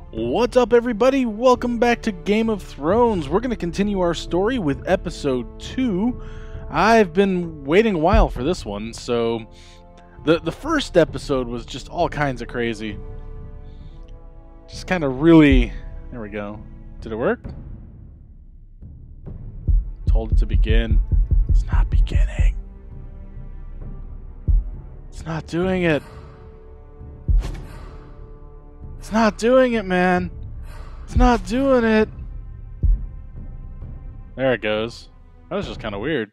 What's up, everybody? Welcome back to Game of Thrones. We're going to continue our story with episode 2. I've been waiting a while for this one, so the first episode was just all kinds of crazy. Just kind of really... There we go. Did it work? Told it to begin. It's not beginning. It's not doing it. It's not doing it, man. It's not doing it. There it goes. That was just kind of weird.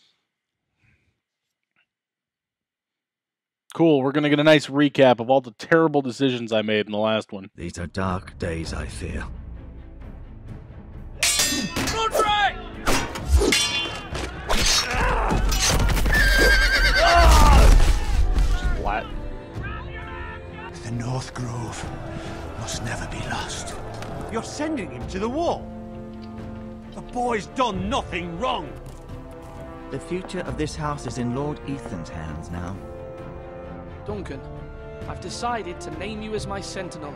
Cool, we're going to get a nice recap of all the terrible decisions I made in the last one. These are dark days, I fear. Roderick! Flat. The North Grove must never be lost. You're sending him to the wall? The boy's done nothing wrong. The future of this house is in Lord Ethan's hands now. Duncan, I've decided to name you as my sentinel.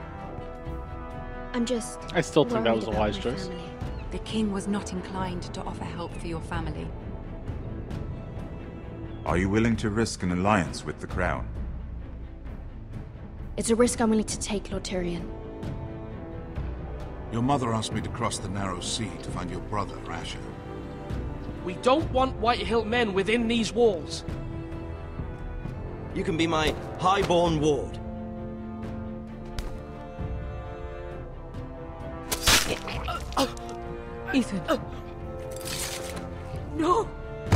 I still think that was a worried wise about my choice. family. The king was not inclined to offer help for your family. Are you willing to risk an alliance with the Crown? It's a risk I'm willing to take, Lord Tyrion. Your mother asked me to cross the narrow sea to find your brother, Asher. We don't want Whitehill men within these walls. You can be my highborn ward. Ethan. No!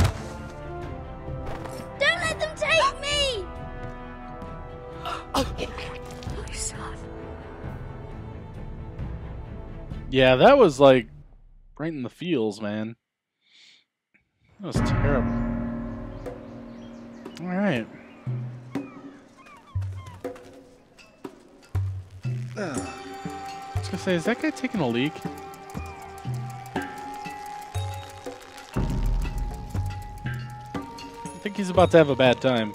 Don't let them take me! My son. Yeah, that was like right in the feels, man. That was terrible. Alright. I was gonna say, is that guy taking a leak? I think he's about to have a bad time.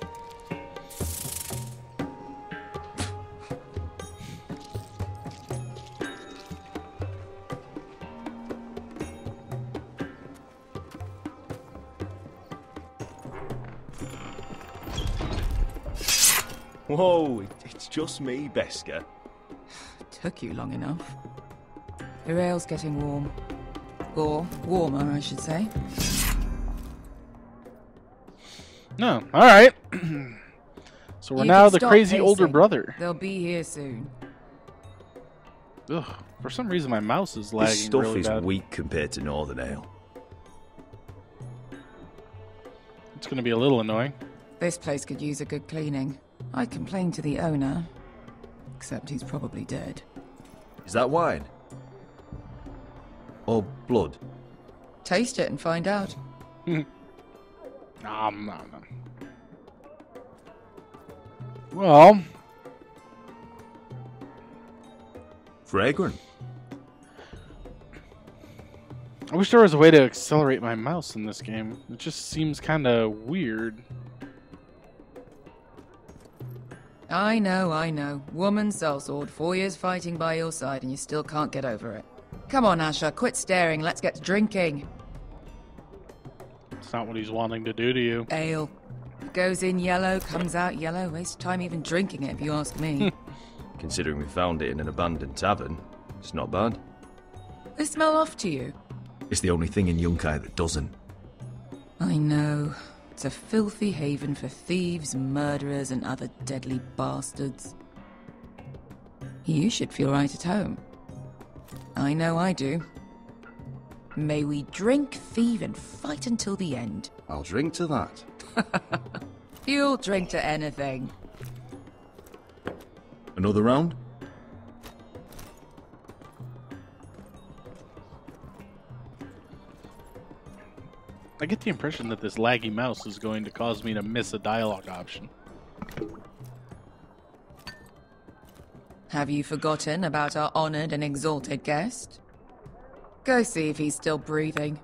Whoa, it's just me, Beskar. Took you long enough. The rail's getting warm. Or warmer, I should say. No, alright. So we're You now can the stop crazy older pacing. brother. They'll be here soon. Ugh, for some reason my mouse is lagging This stuff really is bad. weak compared to Northern Ale. It's gonna be a little annoying. This place could use a good cleaning. I complained to the owner, except he's probably dead. Is that wine? Or blood? Taste it and find out. Nom, nom, nom. Well, Fragrant. I wish there was a way to accelerate my mouse in this game. It just seems kind of weird. I know. Woman sellsword, 4 years fighting by your side and you still can't get over it. Come on, Asher, quit staring, let's get to drinking. It's not what he's wanting to do to you. Ale. Goes in yellow, comes out yellow. Waste time even drinking it, if you ask me. Considering we found it in an abandoned tavern, it's not bad. They smell off to you. It's the only thing in Yunkai that doesn't. I know. It's a filthy haven for thieves, murderers, and other deadly bastards. You should feel right at home. I know I do. May we drink, thieve, and fight until the end. I'll drink to that. You'll drink to anything. Another round? I get the impression that this laggy mouse is going to cause me to miss a dialogue option. Have you forgotten about our honored and exalted guest? Go see if he's still breathing.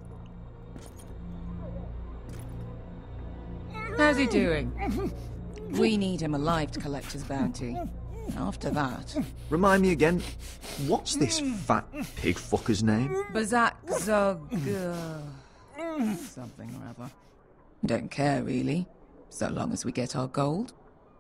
How's he doing? We need him alive to collect his bounty. After that... Remind me again, what's this fat pig fucker's name? Bazak Zog... something or other. Don't care, really. So long as we get our gold.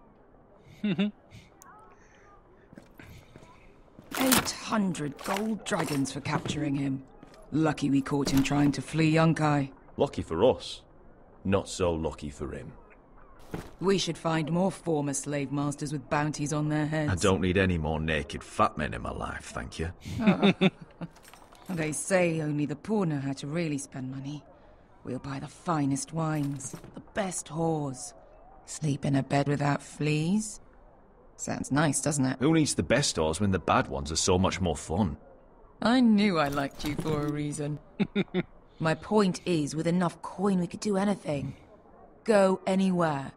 800 gold dragons for capturing him. Lucky we caught him trying to flee Yunkai. Lucky for us. Not so lucky for him. We should find more former slave masters with bounties on their heads. I don't need any more naked fat men in my life, thank you. They say only the poor know how to really spend money. We'll buy the finest wines, the best whores. Sleep in a bed without fleas. Sounds nice, doesn't it? Who needs the best whores when the bad ones are so much more fun? I knew I liked you for a reason. My point is, with enough coin we could do anything. Go anywhere.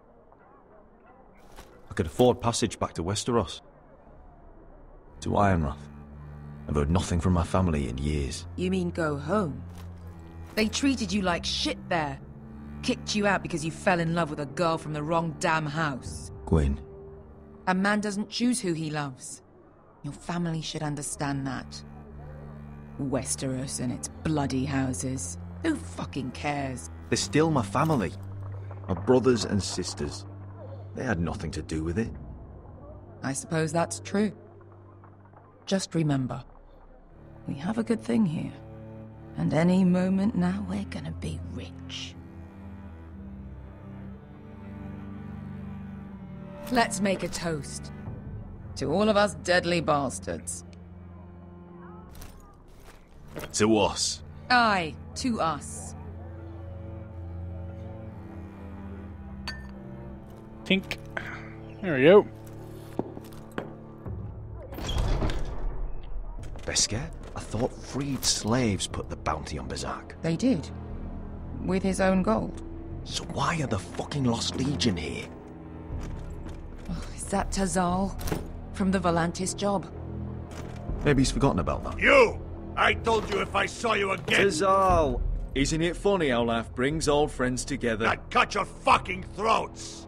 I could afford passage back to Westeros. To Ironrath. I've heard nothing from my family in years. You mean go home? They treated you like shit there. Kicked you out because you fell in love with a girl from the wrong damn house. Gwyn. A man doesn't choose who he loves. Your family should understand that. Westeros and its bloody houses. Who fucking cares? They're still my family. My brothers and sisters. They had nothing to do with it. I suppose that's true. Just remember, we have a good thing here. And any moment now we're gonna be rich. Let's make a toast. To all of us deadly bastards. To us. Aye, to us. Tink. There we go. Beskar? I thought freed slaves put the bounty on Bazak. They did. With his own gold. So why are the fucking Lost Legion here? Oh, is that Tazal? From the Volantis job? Maybe he's forgotten about that. You! I told you if I saw you again... Tazal! Isn't it funny how life brings old friends together? I'd cut your fucking throats!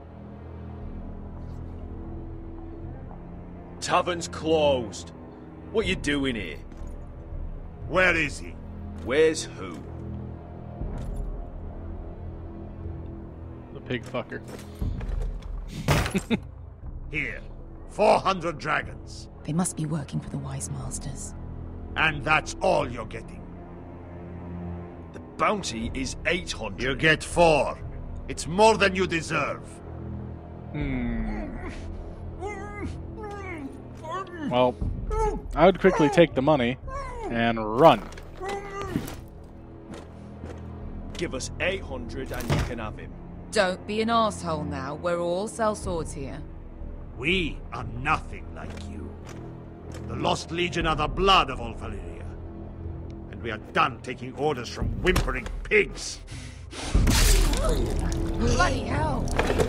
Tavern's closed. What you doing here? Where is he? Where's who? The pig fucker. Here. 400 dragons. They must be working for the Wise Masters. And that's all you're getting. The bounty is 800. You get 4. It's more than you deserve. Well, I would quickly take the money and run. Give us 800 and you can have him. Don't be an asshole now. We're all sellswords here. We are nothing like you. The Lost Legion are the blood of all Valyria. And we are done taking orders from whimpering pigs. Bloody hell!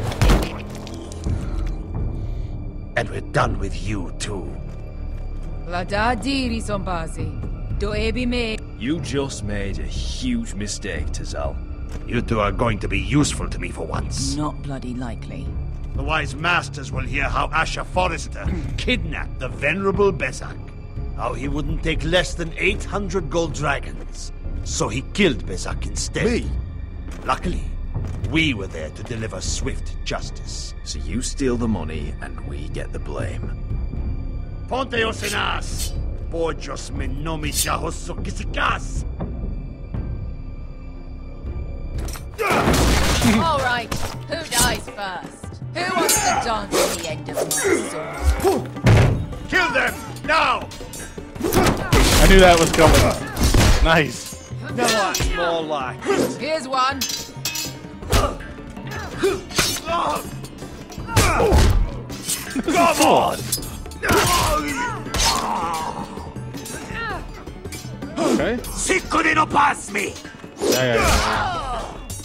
And we're done with you, too. Ladadiri Sombazi. Do ebi me. You just made a huge mistake, Tazal. You two are going to be useful to me for once. Not bloody likely. The Wise Masters will hear how Asher Forrester kidnapped the venerable Bezak. How he wouldn't take less than 800 gold dragons. So he killed Bezak instead. Me? Luckily, we were there to deliver swift justice. So you steal the money and we get the blame. Ponteos en as! Pojos me nomi chahoso kisikas! All right, who dies first? Who wants to dance at the end of my sword? Kill them! Now! I knew that was coming. Nice. More like. Here's one. Come on! Okay. Siccone no pass me! Yeah.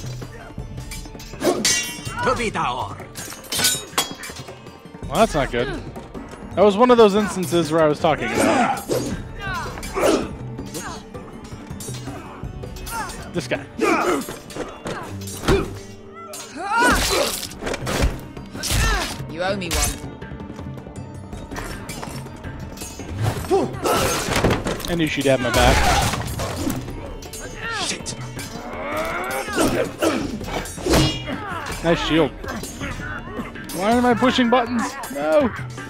Providaor! Well, that's not good. That was one of those instances where I was talking about. This guy. Show me one. I knew she'd have my back. Shit! Nice shield. Why am I pushing buttons? No!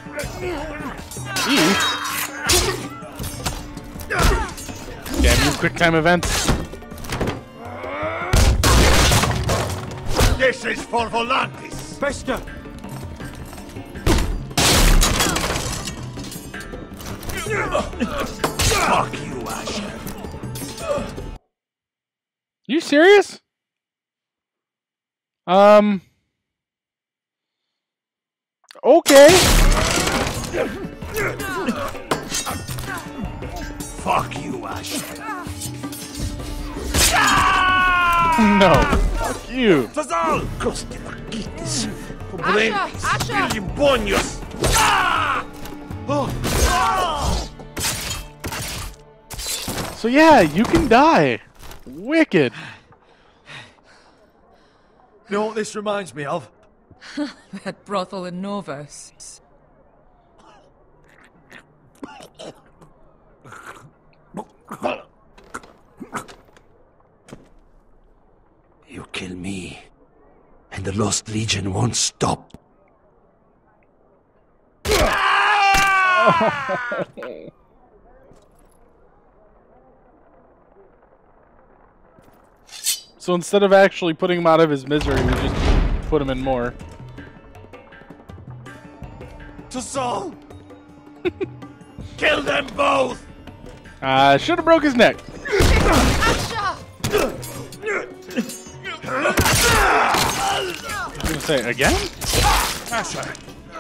Eee. Damn you, quick time events. This is for Volantis. Bester! Fuck you, Asher. You serious? Okay. Fuck you, Asher. No. Fuck you. Tazal! Coste vaquitis. Asher! Bonios. So yeah, you can die. Wicked. You know what this reminds me of? That brothel in Norvos. You kill me, and the Lost Legion won't stop. So instead of actually putting him out of his misery, we just put him in more. Tazal! Kill them both! Should have broke his neck. Asher! I was gonna say, again? Asher!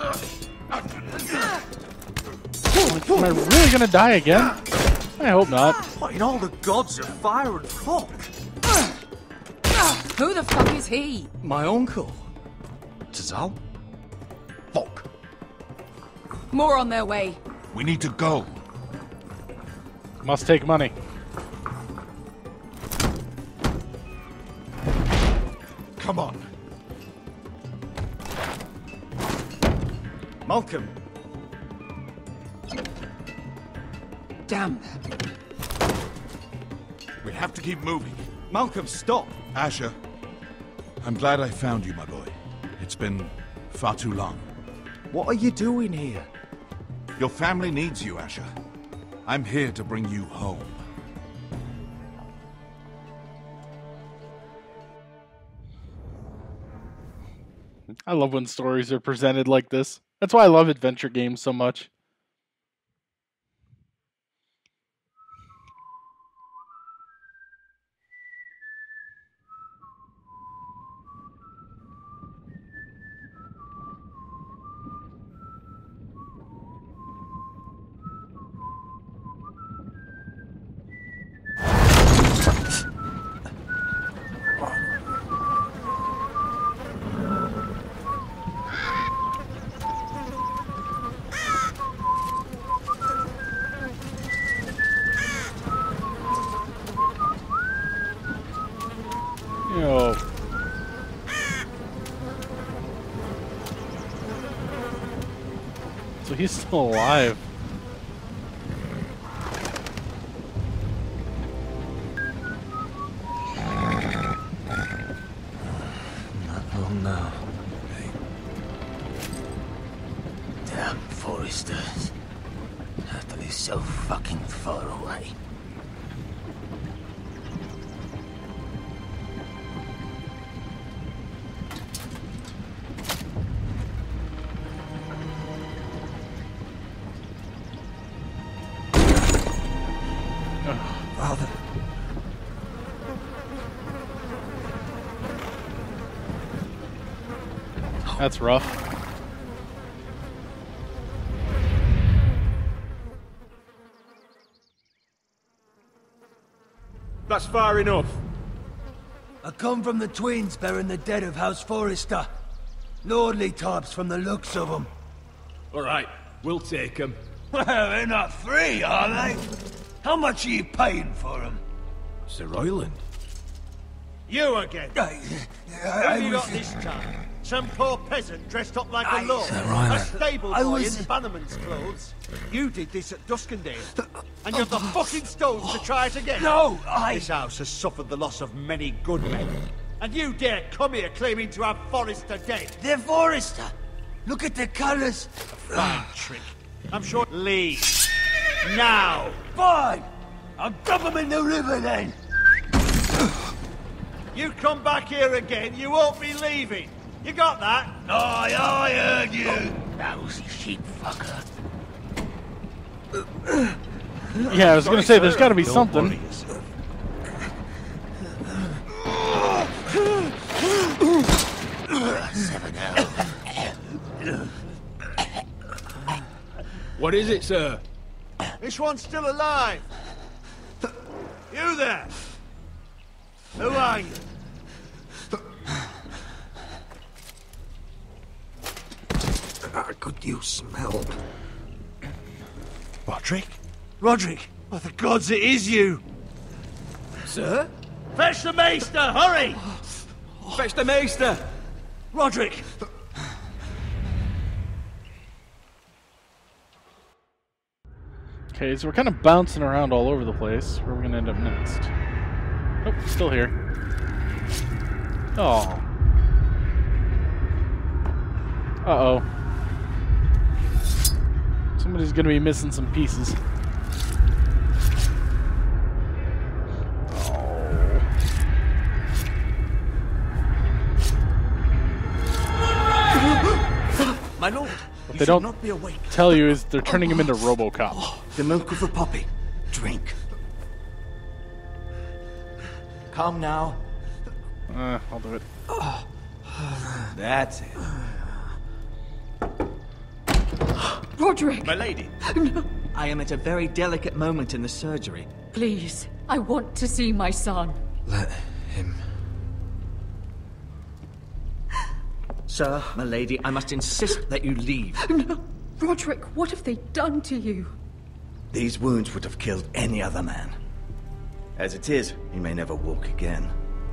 Am I really gonna die again? I hope not. What in all the gods of fire and fuck? Who the fuck is he? My uncle. Tazal? Fuck. More on their way. We need to go. Must take money. Come on. Malcolm. Damn. We have to keep moving. Malcolm, stop. Asher, I'm glad I found you, my boy. It's been far too long. What are you doing here? Your family needs you, Asher. I'm here to bring you home. I love when stories are presented like this. That's why I love adventure games so much. Yo. So he's still alive. Not long now. Damn Foresters. Have to be so fucking far away. Father. That's rough. That's far enough. I come from the twins bearing the dead of House Forrester. Lordly types from the looks of them. Alright, we'll take them. Well, they're not free, are they? How much are you paying for them? Sir Royland. You again! I What have you was- got this time? Some poor peasant dressed up like a lord. Sir Ryland. A stable I boy was- in Bannerman's clothes. You did this at Duskendale. And you have the fucking stones to try it again. No, This house has suffered the loss of many good men. And you dare come here claiming to have Forrester dead. They're Forrester. Look at the colours. Fine trick. I'm sure. Leave. Now. Fine. I'll dump them in the river then. You come back here again, you won't be leaving. You got that? Aye, I heard you. Lousy sheep fucker. Yeah, I was gonna say, there's gotta be something. What is it, sir? This one's still alive. You there? Who are you? Could you smell? Roderick? Roderick? By the gods, it is you! Sir? Fetch the maester, hurry! Fetch the maester! Roderick! Okay, so we're kind of bouncing around all over the place. Where are we gonna end up next? Nope, still here. Oh. Uh-oh. Somebody's gonna be missing some pieces. My lord, What you they should don't not be awake. tell you is they're turning him into RoboCop. The milk of the poppy. Drink. Calm now. I'll do it. That's it. Roderick! My lady. No. I am at a very delicate moment in the surgery. Please, I want to see my son. Let him. Sir, my lady, I must insist that you leave. No. Roderick, what have they done to you? These wounds would have killed any other man. As it is, he may never walk again.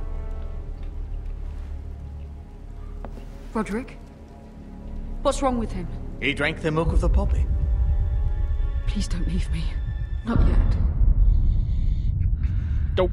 Roderick? What's wrong with him? He drank the milk of the poppy. Please don't leave me. Not yet. Nope.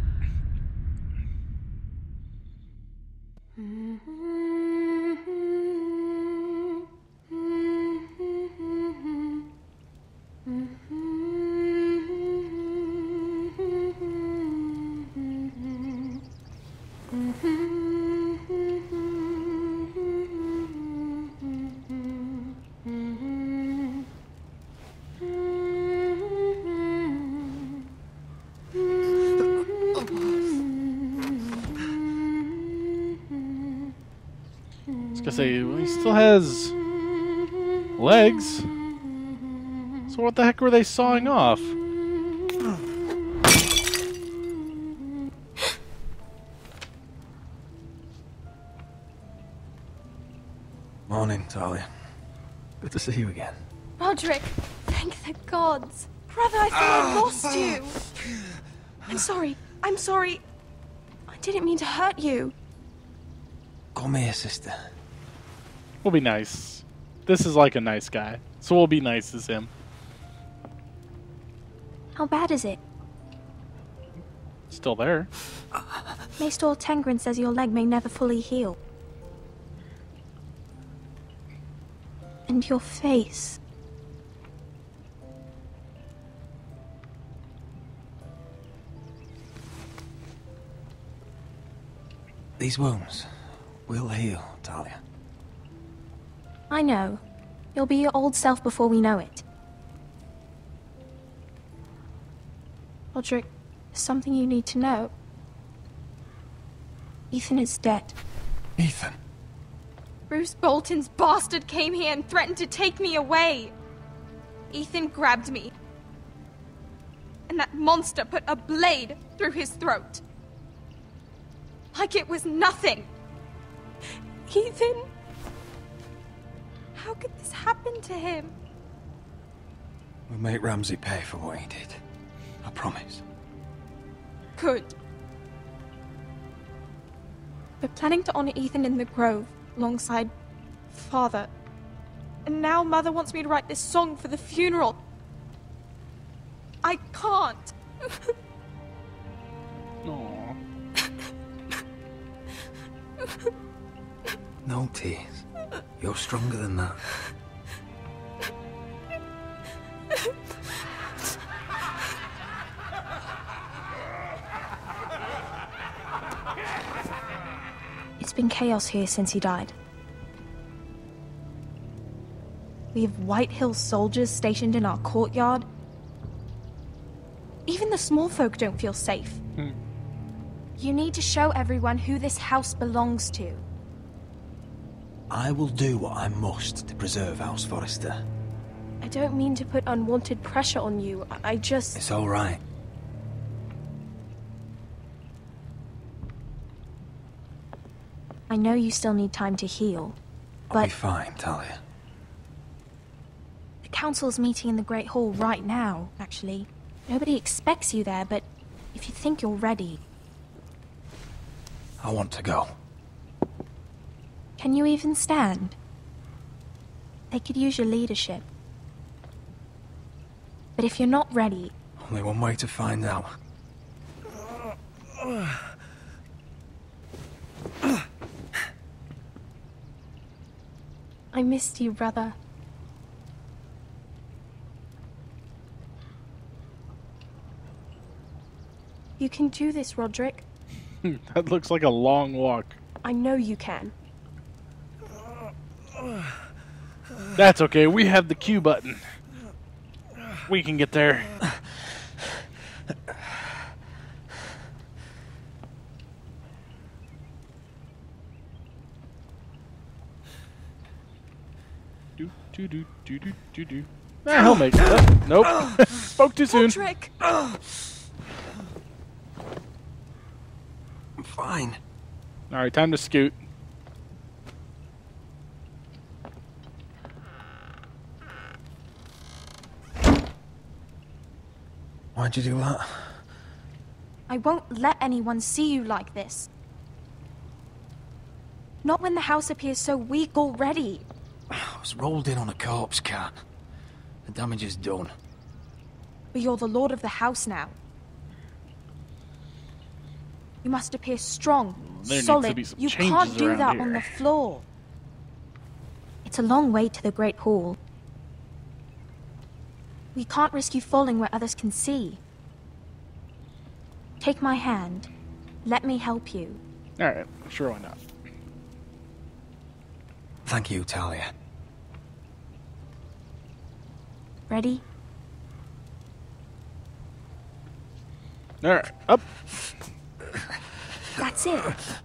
Say, well, he still has legs. So what the heck were they sawing off? Morning, Talia. Good to see you again. Roderick, thank the gods. Brother, I thought I lost you. I'm sorry. I'm sorry. I didn't mean to hurt you. Come here, sister. We'll be nice. This is like a nice guy, so we'll be nice as him. How bad is it? Still there. Maester Tengrin says your leg may never fully heal. And your face. These wounds will heal, Talia. I know. You'll be your old self before we know it. Roderick, there's something you need to know. Ethan is dead. Ethan? Bruce Bolton's bastard came here and threatened to take me away. Ethan grabbed me. And that monster put a blade through his throat. Like it was nothing. Ethan? How could this happen to him? We'll make Ramsay pay for what he did. I promise. Good. We're planning to honor Ethan in the Grove, alongside Father. And now Mother wants me to write this song for the funeral. I can't. Aww. No tears. You're stronger than that. It's been chaos here since he died. We have White Hill soldiers stationed in our courtyard. Even the small folk don't feel safe. You need to show everyone who this house belongs to. I will do what I must to preserve House Forrester. I don't mean to put unwanted pressure on you. I just... It's all right. I know you still need time to heal, but... I'll be fine, Talia. The council's meeting in the Great Hall right now, actually. Nobody expects you there, but if you think you're ready... I want to go. Can you even stand? They could use your leadership. But if you're not ready... Only one way to find out. I missed you, brother. You can do this, Roderick. That looks like a long walk. I know you can. That's okay, we have the Q button. We can get there. Do. Ah, he'll make it. Nope. Spoke too soon. Roderick! I'm fine. Alright, time to scoot. Why'd you do that? I won't let anyone see you like this. Not when the house appears so weak already. I was rolled in on a corpse cart. The damage is done. But you're the lord of the house now. You must appear strong, There solid. needs to be You some can't changes do around that here. on the floor. It's a long way to the Great Hall. We can't risk you falling where others can see. Take my hand. Let me help you. Alright, sure, why not? Thank you, Talia. Ready? Alright, up. That's it.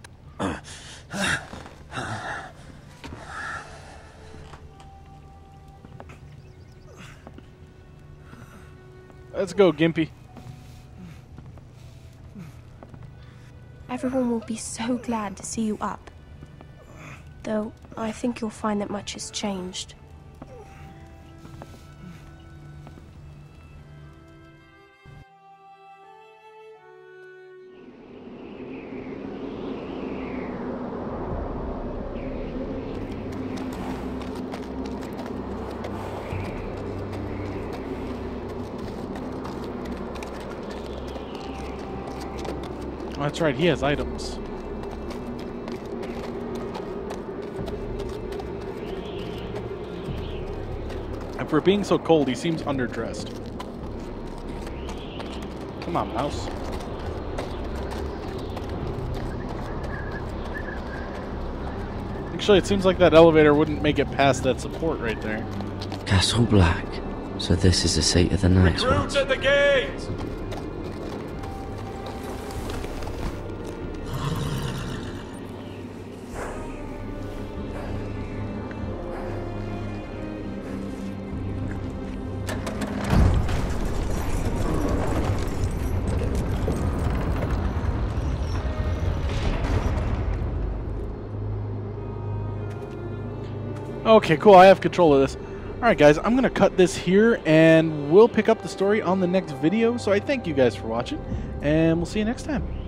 Let's go, Gimpy. Everyone will be so glad to see you up. Though, I think you'll find that much has changed. Oh, that's right, he has items. And for being so cold, he seems underdressed. Come on, mouse. Actually, it seems like that elevator wouldn't make it past that support right there. Castle Black. So this is the seat of the Night's Watch. at the gate! Okay, cool. I have control of this. Alright, guys, I'm going to cut this here, and we'll pick up the story on the next video. So I thank you guys for watching, and we'll see you next time.